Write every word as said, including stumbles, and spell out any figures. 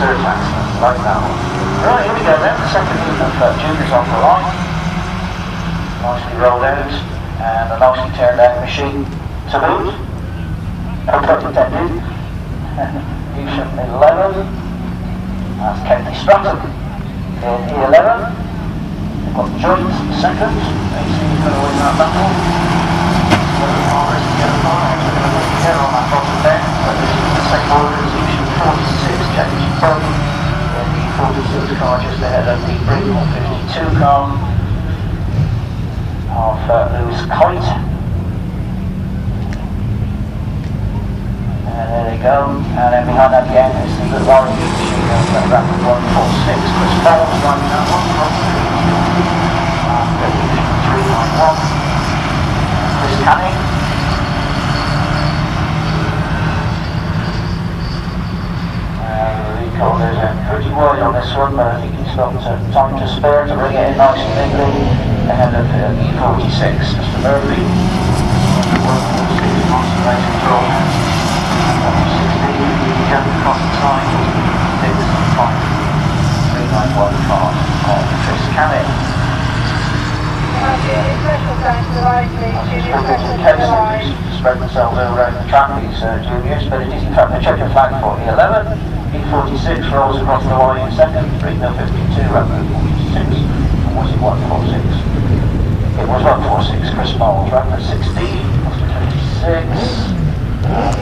search accident, like that one. Right, here we go then, the second unit of uh, juniors on the line. Nicely rolled out, and a nicely turned out machine to boot. No pun intended. Fusion eleven. That's Kennedy Stratton in E eleven. We've got joints second. A C is going to win that battle. So our rest to get a fire. We're going to look together on that bottom there. So this is the second order of Fusion forty-six, James Bug. In the forty-six car just ahead of the Briggle fifty-two car of uh, Lewis Kite. And there they go, and then behind that again is the little orange machine of uh, Radford one forty-six, Chris Ball's driving that one from three nine one, Chris Canning. Uh, the lead car goes out pretty wide on this one, but I think he's got uh, time to spare to bring it in nice and neatly ahead of uh, E forty-six, Mister Murphy. Nice control. Across the side, six five three nine one five on Chris Canning. Spread themselves all around the track, these uh, juniors, but it is in fact the checkered flag for E eleven. E forty-six rolls across the line in second, Briggle fifty-two, Radford forty-six, and was it one forty-six? It was one forty-six, Chris Ball's Radford sixteen, fifty-six.